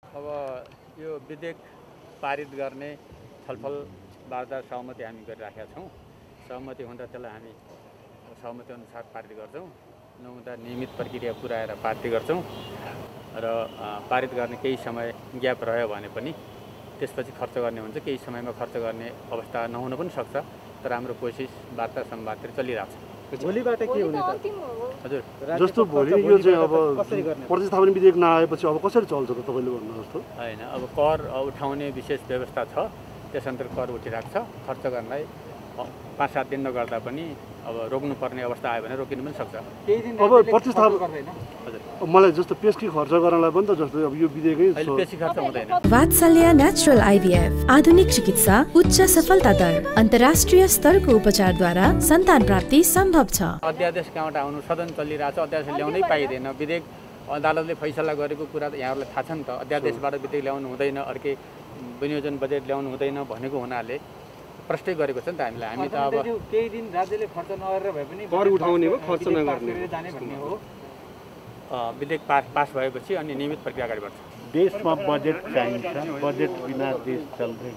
अब यो विधेयक पारित गर्ने छलफल वार्ता सहमति हामी गरिराखेका छौँ। सहमति हुँदा त्यसलाई हामी सहमति अनुसार पारित गर्छौँ, नहुँदा नियमित प्रक्रिया पुऱ्याएर पारित गर्छौँ र पारित गर्ने केही समय ग्याप रह्यो भने पनि त्यसपछि खर्च गर्ने हुन्छ। केही समयमा खर्च गर्ने अवस्था नहुन पनि सक्छ, तर हाम्रो कोसिस वार्ता संवादतिर चलिरहेको छ। भोलिबाट के हुने त? हजुर, जस्तो भोलि यो चाहिँ अब प्रतिस्थापन विधेयक नआएपछि अब कसरी चल्छ त तपाईँले भन्नु जस्तो? होइन, अब कर उठाउने विशेष व्यवस्था छ, त्यस अन्तर्गत कर उठिरहेको छ। खर्च गर्नलाई 5-7 दिन नगर्दा पनि अब रोक्नुपर्ने अवस्था आयो भने रोकिनु पनि सक्छ। अब प्रतिस्थापन मलाई जस्तो पेस्की खर्च गर्नलाई पनि त जस्तो अब यो विधेयकै अहिले पेशी खर्च हुँदैन। वात्सल्य नेचुरल आइभीएफ आधुनिक चिकित्सा, उच्च सफलता दर, अन्तर्राष्ट्रिय स्तरको उपचारद्वारा सन्तान प्राप्ति सम्भव छ। अध्यादेश कहाँबाट आउनु, सदन चलिरहेछ, अध्यादेश ल्याउनै पाइँदैन। विधेयक अदालतले फैसला गरेको कुरा त यहाँहरूलाई थाहा छ नि त। अध्यादेशबाट विधेयक ल्याउनु हुँदैन, अर्कै विनियोजन बजेट ल्याउनु हुँदैन भनेको हुनाले प्रष्टै गरेको छ नि त हामीलाई। हामी त अब केही दिन राज्यले खर्च नगरेर भए पनि कर उठाउने हो, खर्च नगर्ने जाने भन्ने हो। विधेयक पास भएपछि अनि नियमित प्रक्रिया अगाडि बढ्छ। देशमा बजेट चाहिन्छ, बजेट बिना देश चल्दैन।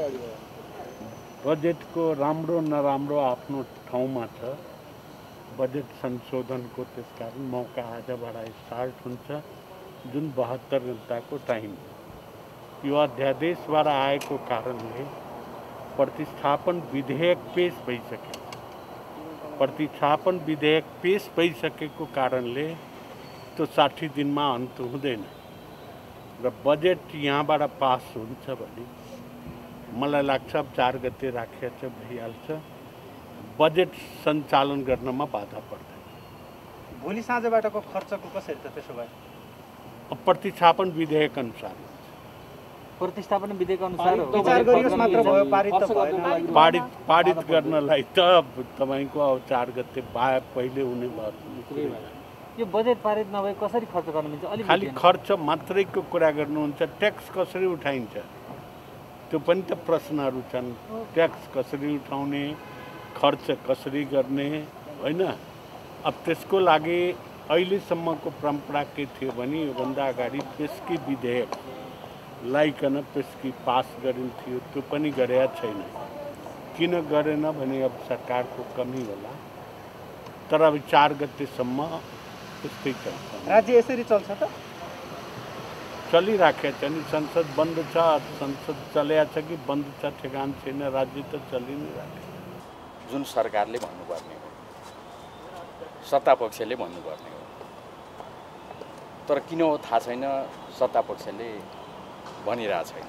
बजेटको राम्रो नराम्रो आफ्नो ठाउँमा छ। बजेट संशोधनको त्यसकारण मौका आजबाट स्टार्ट हुन्छ, जुन 72 घण्टाको टाइम। यो अध्यादेशबाट आएको कारणले प्रतिस्थापन विधेयक पेश भइसक्यो। प्रतिस्थापन विधेयक पेश भइसकेको कारणले त्यो 60 दिनमा अन्त हुँदैन र बजेट यहाँबाट पास हुन्छ भने मलाई लाग्छ 4 गते राखेको छ, भइहाल्छ। बजेट सञ्चालन गर्नमा बाधा पर्दैन। भोलि साँझबाटको खर्चको कसरी त त्यसो भए? प्रतिस्थापन विधेयक अनुसार प्रतिस्थापन विधेयक अनुसार विचार गरियोस् मात्र भयो, पारित त भएन। पारित गर्नलाई त तपाईँको अब 4 गते पहिले हुने भयो। यो बजेट पारित नभए कसरी खर्च गर्नु मिल्छ? अलि खालि खर्च मात्रैको कुरा गर्नुहुन्छ। ट्याक्स कसरी उठाइन्छ त्यो पनि त प्रश्नहरू छन्। ट्याक्स कसरी उठाउने, खर्च कसरी गर्ने, होइन? अब त्यसको लागि अहिलेसम्मको परम्परा के थियो भने योभन्दा अगाडि पेस्की विधेयक लाइकन पेस्की पास गरिन्थ्यो, त्यो पनि गरेका छैन। किन गरेन भने अब सरकारको कमी होला। तर अब 4 गतेसम्म त्यस्तै चल्छ। राज्य यसरी चल्छ त? चलिराखेको छ नि। संसद बन्द छ, संसद चलेको छ कि बन्द छ ठेगान छैन। राज्य त चलि नै राखेको। जुन सरकारले भन्नुपर्ने हो, सत्तापक्षले भन्नुपर्ने हो, तर किन हो थाहा छैन, सत्तापक्षले भनिरहेको छैन।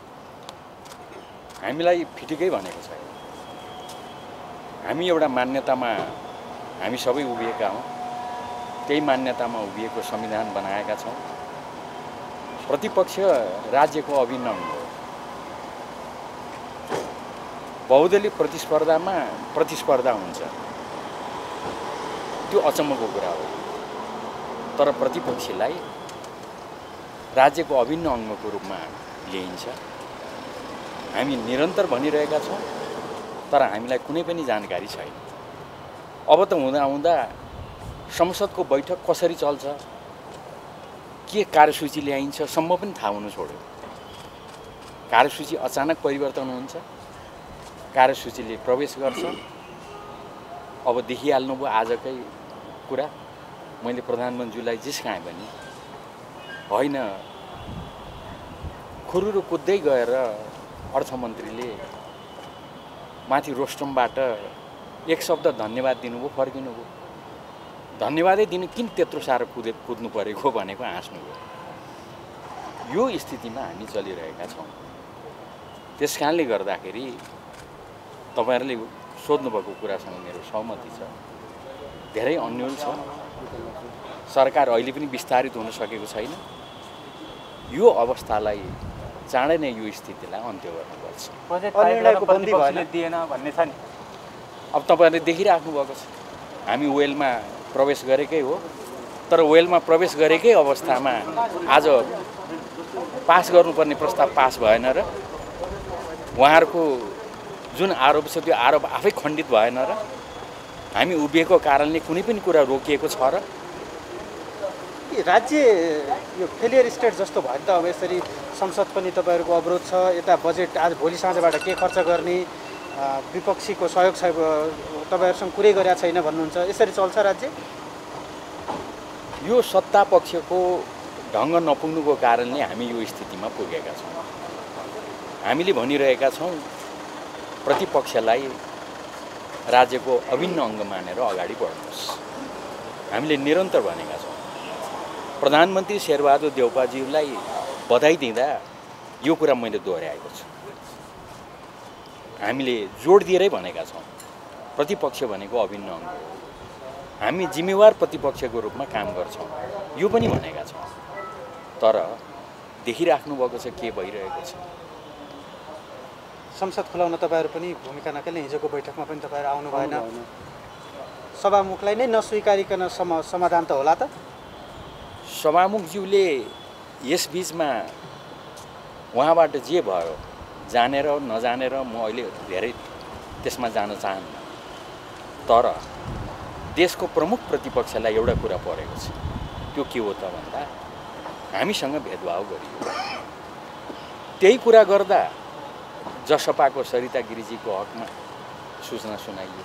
हामीलाई फिटिकै भनेको छैन। हामी एउटा मान्यतामा हामी सबै उभिएका हौँ। त्यही मान्यतामा उभिएको संविधान बनाएका छौँ। प्रतिपक्ष राज्यको अभिन्न अङ्ग हो। बहुदलीय प्रतिस्पर्धा हुन्छ, त्यो अचम्मको कुरा हो। तर प्रतिपक्षलाई राज्यको अभिन्न अङ्गको रूपमा लिइन्छ। हामी निरन्तर भनिरहेका छौँ, तर हामीलाई कुनै पनि जानकारी छैन। अब त हुँदा संसदको बैठक कसरी चल्छ, के कार्यसूची ल्याइन्छ सम्म पनि थाहा हुनु छोड्यो। कार्यसूची अचानक परिवर्तन हुन्छ, कार्यसूचीले प्रवेश गर्छ। अब देखिहाल्नुभयो आजकै कुरा। मैले प्रधानमन्त्रीलाई जिस्काएँ भने होइन, खुरुरु कुद्दै गएर अर्थमन्त्रीले माथि रोस्टमबाट एक शब्द धन्यवाद दिनुभयो, फर्किनुभयो। धन्यवादै दिनु किन त्यत्रो साह्रो कुद्नु परेको भनेको हाँस्नुभयो। यो स्थितिमा हामी चलिरहेका छौँ। त्यस कारणले गर्दाखेरि तपाईँहरूले सोध्नुभएको कुरासँग मेरो सहमति छ। धेरै अन्यल छ। सरकार अहिले पनि विस्तारित हुन सकेको छैन। यो अवस्थालाई चाँडै नै यो स्थितिलाई अन्त्य गर्नुपर्छ। अब तपाईँहरूले देखिराख्नु भएको छ। हामी वेलमा प्रवेश गरेकै हो, तर वेलमा प्रवेश गरेकै अवस्थामा आज पास गर्नुपर्ने प्रस्ताव पास भएन र उहाँहरूको जुन आरोप छ त्यो आरोप आफै खण्डित भएन र हामी उभिएको कारणले कुनै पनि कुरा रोकिएको छ र कि राज्य यो फेलियर स्टेट जस्तो भयो नि त। अब यसरी संसद पनि तपाईँहरूको अवरोध छ, यता बजेट आज भोलि साँझबाट के खर्च गर्ने, विपक्षीको सहयोग छ, तपाईँहरूसँग कुरै गरेका छैन भन्नुहुन्छ, यसरी चल्छ राज्य? यो सत्ता पक्षको ढङ्ग नपुग्नुको कारणले हामी यो स्थितिमा पुगेका छौँ। हामीले भनिरहेका छौँ प्रतिपक्षलाई राज्यको अभिन्न अङ्ग मानेर अगाडि बढ्नुहोस्। हामीले निरन्तर भनेका छौँ। प्रधानमन्त्री शेरबहादुर देउपाज्यूलाई बधाई दिँदा यो कुरा मैले दोहोऱ्याएको छु। हामीले जोड दिएरै भनेका छौँ प्रतिपक्ष भनेको अभिन्न अङ्ग हो, हामी जिम्मेवार प्रतिपक्षको रूपमा काम गर्छौँ, यो पनि भनेका छौँ। तर देखिराख्नु भएको छ के भइरहेको छ। संसद खुलाउन तपाईँहरू पनि भूमिका नखेल्ने, हिजोको बैठकमा पनि तपाईँहरू आउनु भएन, सभामुखलाई नै नस्वीकारिकन समाधान त होला त? सभामुखज्यूले यस बिचमा उहाँबाट जे भयो जानेर नजानेर म अहिले धेरै त्यसमा जान चाहन्न, तर देशको प्रमुख प्रतिपक्षलाई एउटा कुरा परेको छ। त्यो के हो त भन्दा हामीसँग भेदभाव गरियो। त्यही कुरा गर्दा जसपाको सरिता गिरिजीको हकमा सूचना सुनाइयो,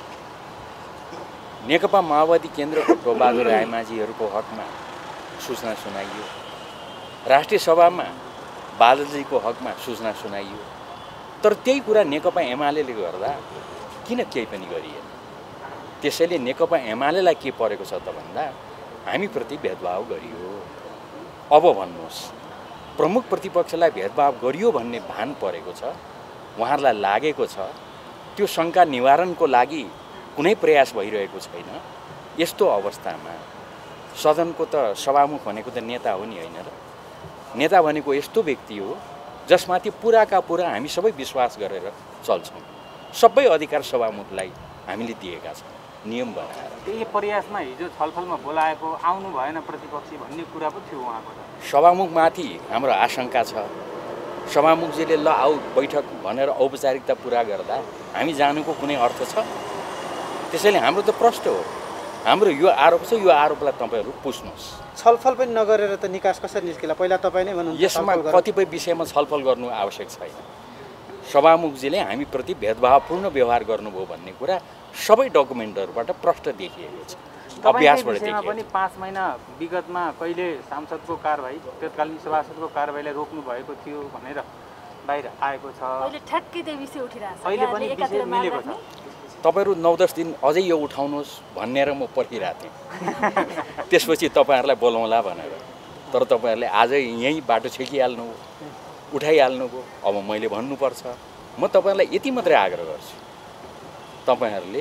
नेकपा माओवादी केन्द्रको टोबहादुर रायमाझीहरूको हकमा सूचना सुनाइयो, राष्ट्रिय सभामा बादलजीको हकमा सूचना सुनाइयो। तर त्यही कुरा नेकपा एमालेले गर्दा किन केही पनि गरिएन? त्यसैले नेकपा एमालेलाई के परेको छ त भन्दा हामीप्रति भेदभाव गरियो। अब भन्नुहोस्, प्रमुख प्रतिपक्षलाई भेदभाव गरियो भन्ने भान परेको छ, उहाँहरूलाई लागेको छ, त्यो शङ्का निवारणको लागि कुनै प्रयास भइरहेको छैन। यस्तो अवस्थामा सदनको त सभामुख भनेको त नेता हो नि, होइन र? नेता भनेको यस्तो व्यक्ति हो जसमाथि पुराका पुरा हामी सबै विश्वास गरेर चल्छौँ। सबै अधिकार सभामुखलाई हामीले दिएका छौँ नियम बनाएर। त्यही प्रयासमा हिजो छलफलमा बोलाएको आउनु भएन प्रतिपक्षी भन्ने कुरा पो थियो उहाँको। सभामुखमाथि हाम्रो आशंका छ। सभामुखजीले ल आऊ बैठक भनेर औपचारिकता पुरा गर्दा हामी जानुको कुनै अर्थ छ? त्यसैले हाम्रो त प्रश्न हो, हाम्रो यो आरोप छ, यो आरोपलाई तपाईँहरू पुछ्नुहोस्। छलफल पनि नगरेर त निकास कसरी निस्केला? पहिला तपाईँ नै भन्नुहुन्छ यसमा कतिपय विषयमा छलफल गर्नु आवश्यक छैन। सभामुखजीले हामीप्रति भेदभावपूर्ण व्यवहार गर्नुभयो भन्ने कुरा सबै डकुमेन्टहरूबाट प्रष्ट देखिएको छ, अभ्यासबाट देखिएको पनि 5 महिना विगतमा कहिले सांसदको कारबाही, तत्कालीन सभासदको कारबाहीलाई रोक्नु भएको थियो भनेर बाहिर आएको छ। अहिले ठ्याक्कै त्यो विषय उठिरहेछ, अहिले पनि विषय मिलेको छ। तपाईँहरू 9-10 दिन अझै यो उठाउनुहोस् भनेर म पर्खिरहेको थिएँ, त्यसपछि तपाईँहरूलाई बोलाउँला भनेर। तर तपाईँहरूले आजै यहीँ बाटो छेकिहाल्नु, उठाइहाल्नुभयो। अब मैले भन्नुपर्छ, म तपाईँहरूलाई यति मात्रै आग्रह गर्छु, तपाईँहरूले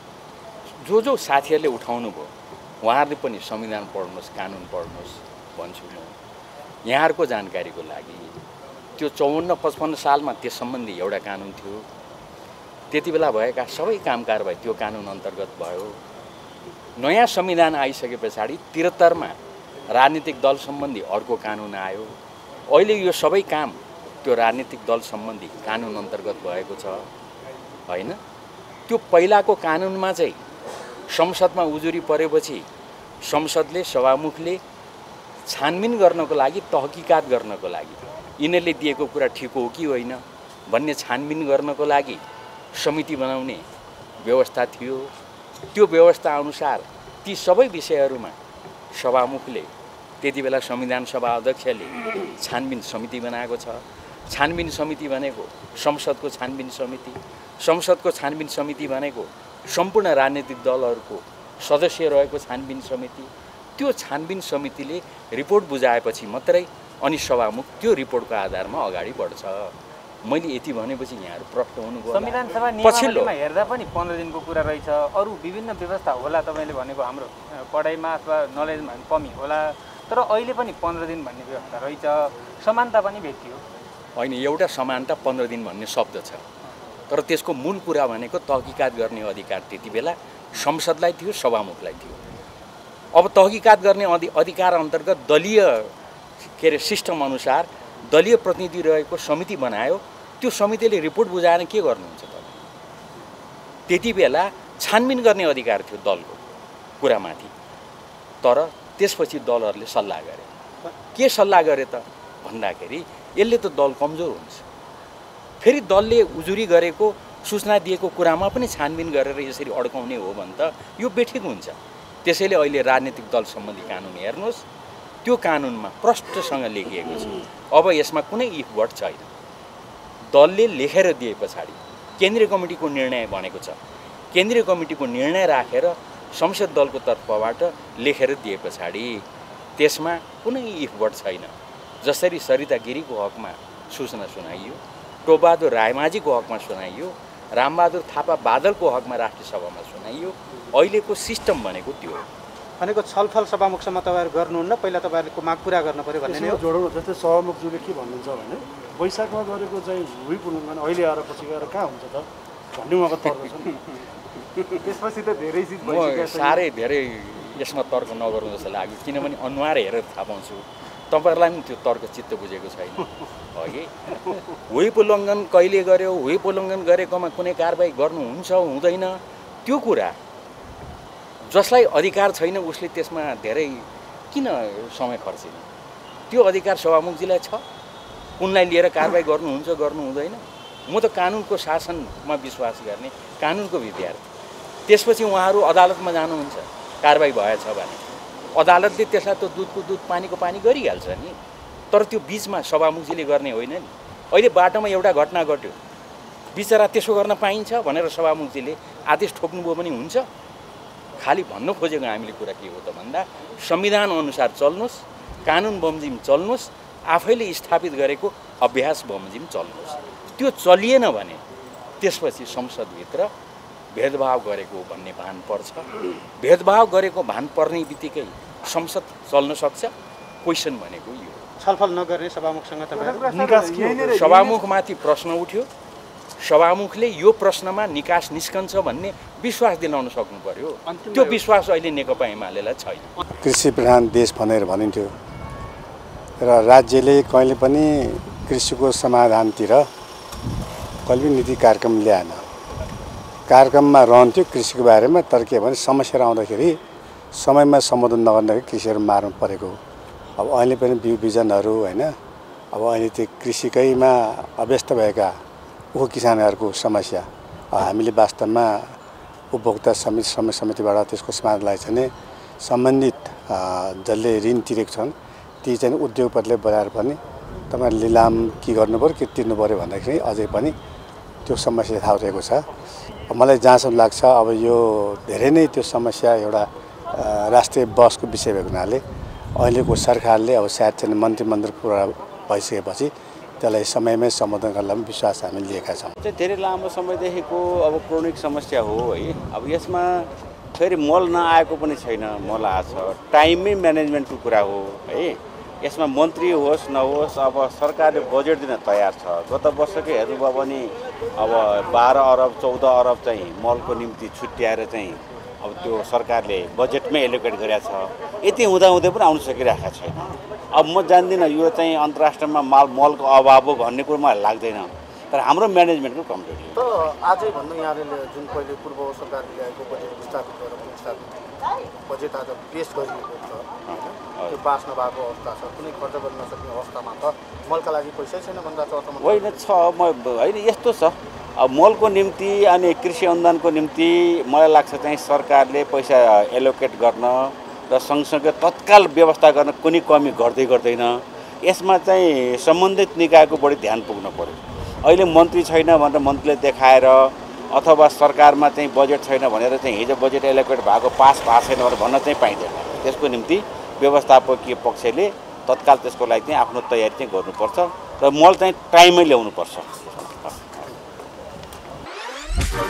जो साथीहरूले उठाउनु भयो उहाँहरूले पनि संविधान पढ्नुहोस्, कानुन पढ्नुहोस् भन्छु म यहाँहरूको जानकारीको लागि। त्यो 54-55 सालमा त्यस सम्बन्धी एउटा कानुन थियो, त्यति बेला भएका सबै काम कारबाही त्यो कानुन अन्तर्गत भयो। नयाँ संविधान आइसके पछाडि 73मा राजनीतिक दल सम्बन्धी अर्को कानुन आयो। अहिले यो सबै काम त्यो राजनीतिक दल सम्बन्धी कानुन अन्तर्गत भएको छ, होइन? त्यो पहिलाको कानुनमा चाहिँ संसदमा उजुरी परेपछि संसदले, सभामुखले छानबिन गर्नको लागि, तहकिकात गर्नको लागि, यिनीहरूले दिएको कुरा ठिक हो कि होइन भन्ने छानबिन गर्नको लागि समिति बनाउने व्यवस्था थियो। त्यो व्यवस्था अनुसार ती सबै विषयहरूमा सभामुखले, त्यति बेला संविधान सभा अध्यक्षले छानबिन समिति बनाएको छ। छानबिन समिति भनेको संसदको छानबिन समिति, संसदको छानबिन समिति भनेको सम्पूर्ण राजनीतिक दलहरूको सदस्य रहेको छानबिन समिति। त्यो छानबिन समितिले रिपोर्ट बुझाएपछि मात्रै अनि सभामुख त्यो रिपोर्टको आधारमा अगाडि बढ्छ। मैले यति भनेपछि यहाँहरू प्रष्ट हुनुभयो। संविधान सभा नियमावलीमा हेर्दा पनि 15 दिनको कुरा रहेछ। अरू विभिन्न व्यवस्था होला, तपाईँले भनेको हाम्रो पढाइमा अथवा नलेजमा कमी होला, तर अहिले पनि 15 दिन भन्ने व्यवस्था रहेछ। समानता पनि भेटियो, होइन? एउटा समानता 15 दिन भन्ने शब्द छ, तर त्यसको मूल कुरा भनेको तहकिकात गर्ने अधिकार त्यति बेला संसदलाई थियो, सभामुखलाई थियो। अब तहकिकात गर्ने अधिकार अन्तर्गत दलीय सिस्टम अनुसार दलीय प्रतिनिधि रहेको समिति बनायो। त्यो समितिले रिपोर्ट बुझाएर के गर्नुहुन्छ त? त्यति बेला छानबिन गर्ने अधिकार थियो दलको कुरामाथि, तर त्यसपछि दलहरूले सल्लाह गरे। के सल्लाह गरे त भन्दाखेरि यसले त दल कमजोर हुन्छ, फेरि दलले उजुरी गरेको सूचना दिएको कुरामा पनि छानबिन गरेर यसरी अड्काउने हो भने त यो बेठिक हुन्छ। त्यसैले अहिले राजनीतिक दल सम्बन्धी कानुन हेर्नुहोस्, त्यो कानुनमा प्रष्टसँग लेखिएको छ। अब यसमा कुनै इफ वर्ड छैन। दलले लेखेर दिए पछाडि केन्द्रीय कमिटीको निर्णय भनेको छ, केन्द्रीय कमिटीको निर्णय राखेर संसद दलको तर्फबाट लेखेर दिए पछाडि त्यसमा कुनै इफ वर्ड छैन। जसरी सरिता गिरीको हकमा सूचना सुनाइयो, टोपबहादुर रायमाझीको हकमा सुनाइयो, रामबहादुर थापा बादलको हकमा राष्ट्रिय सभामा सुनाइयो, अहिलेको सिस्टम भनेको त्यो हो। भनेको छलफल सभामुखसम्म तपाईँहरू गर्नुहुन्न, पहिला तपाईँहरूको माग पुरा गर्नु पऱ्यो भन्ने नै हो। जोडौँ जस्तै सभामुखज्यूले के भन्नुहुन्छ भने वैशाखमा गरेको चाहिँ हुई पुनर्गठन अहिले आएर पछि गएर कहाँ हुन्छ त भन्ने उहाँको तर्क छ। त्यसपछि त धेरै चिज म साह्रै धेरै यसमा तर्क नगरौँ जस्तो लाग्यो, किनभने अनुहार हेरेर थाहा पाउँछु तपाईँहरूलाई पनि त्यो तर्क चित्त बुझेको छैन। अघि व्हिप उल्लङ्घन कहिले गर्यो, व्हिप उल्लङ्घन गरेकोमा कुनै कारबाही गर्नुहुन्छ हुँदैन, त्यो कुरा जसलाई अधिकार छैन उसले त्यसमा धेरै किन समय खर्चिने? त्यो अधिकार सभामुखजीलाई छ, उनलाई लिएर कारबाही गर्नुहुन्छ गर्नु हुँदैन। म त कानुनको शासनमा विश्वास गर्ने कानुनको विद्यार्थी। त्यसपछि उहाँहरू अदालतमा जानुहुन्छ, कारबाही भएछ भने अदालतले त्यसलाई त दुधको दुध पानीको पानी गरिहाल्छ नि। तर त्यो बिचमा सभामुखजीले गर्ने होइन नि। अहिले बाटोमा एउटा घटना घट्यो, बिचरा त्यसो गर्न पाइन्छ भनेर सभामुखजीले आदेश ठोक्नुभयो भने हुन्छ? खालि भन्न खोजेको हामीले कुरा के हो त भन्दा संविधान अनुसार चल्नुहोस्, कानुन बमोजिम चल्नुहोस्, आफैले स्थापित गरेको अभ्यास बमोजिम चल्नुहोस्। त्यो चलिएन भने त्यसपछि संसदभित्र भेदभाव गरेको भन्ने भान पर्छ। भेदभाव गरेको भान पर्ने बित्तिकै संसद चल्न सक्छ। क्वेसन भनेको यो छलफल नगर्ने सभामुखसँग तपाईँ सभामुखमाथि प्रश्न उठ्यो, सभामुखले यो प्रश्नमा निकास निस्कन्छ भन्ने विश्वास दिलाउन सक्नु पर्यो। त्यो विश्वास अहिले नेकपा एमालेलाई छैन। कृषि प्रधान देश भनेर भनिन्थ्यो र राज्यले कहिले पनि कृषिको समाधानतिर कहिले पनि नीति कार्यक्रम ल्याएन। कार्यक्रममा रहन्थ्यो कृषिको बारेमा, तर के भने समस्या आउँदाखेरि समयमा सम्बोधन नगर्दाखेरि कृषिहरू मार्नु परेको। अब अहिले पनि बिउ बिजनहरू होइन, अब अहिले त्यो कृषिकैमा अभ्यस्त भएका किसानहरूको समस्या हामीले वास्तवमा उपभोक्ता समितिबाट त्यसको समाधानलाई चाहिँ सम्बन्धित जसले ऋण तिरेको छन् ती चाहिँ उद्योगपतिले बजाएर पनि तपाईँले लिलाम के गर्नु पऱ्यो के तिर्नु पऱ्यो भन्दाखेरि अझै पनि त्यो समस्या थाहा छ। मलाई जहाँसम्म लाग्छ अब यो धेरै नै त्यो समस्या एउटा राष्ट्रिय बहसको विषय भएको हुनाले अहिलेको सरकारले अब सायद चाहिँ मन्त्रीमण्डल पुरा भइसकेपछि त्यसलाई समयमै सम्बोधन गर्नलाई पनि विश्वास हामीले लिएका छौँ। धेरै लामो समयदेखिको अब क्रोनिक समस्या हो है। अब यसमा फेरि मल नआएको पनि छैन, मल आएको छ। टाइममै म्यानेजमेन्टको कुरा हो है। यसमा मन्त्री होस् नहोस्, अब सरकारले बजेट दिन तयार छ। गत वर्षकै हेर्नुभयो भने अब 12 अरब 14 अरब चाहिँ मलको निम्ति छुट्याएर चाहिँ अब त्यो सरकारले बजेटमै एलोकेट गरेको छ। यति हुँदाहुँदै पनि आउन सकिरहेको छैन। अब म जान्दिनँ यो चाहिँ अन्तर्राष्ट्रमा मलको अभाव हो भन्ने कुरो मलाई लाग्दैन, तर हाम्रो म्यानेजमेन्टको कमजोरी हो। तर आजै भन्नु यहाँले जुन पहिले पूर्व सरकारले ल्याएको बजेट विस्थापित गरेर बजेट आज पेस गरिएको छ, त्यो पास नभएको अवस्था छ, कुनै खर्च गर्न नसक्ने अवस्थामा त मलका लागि पैसै छैन भन्दा चाहिँ होइन छ। म होइन यस्तो छ, अब मलको निम्ति अनि कृषि अनुदानको निम्ति मलाई लाग्छ चाहिँ सरकारले पैसा एलोकेट गर्न र सँगसँगै तत्काल व्यवस्था गर्न कुनै कमी गर्दैन। यसमा चाहिँ सम्बन्धित निकायको बढी ध्यान पुग्नु पर्यो। अहिले मन्त्री छैन भनेर मन्त्रीले देखाएर अथवा सरकारमा चाहिँ बजेट छैन भनेर चाहिँ हिजो बजेट एलोकेट भएको पास भएको छैन भनेर भन्न चाहिँ पाइँदैन। त्यसको निम्ति व्यवस्थापकीय पक्षले तत्काल त्यसको लागि चाहिँ आफ्नो तयारी चाहिँ गर्नुपर्छ र मल चाहिँ टाइममै ल्याउनुपर्छ।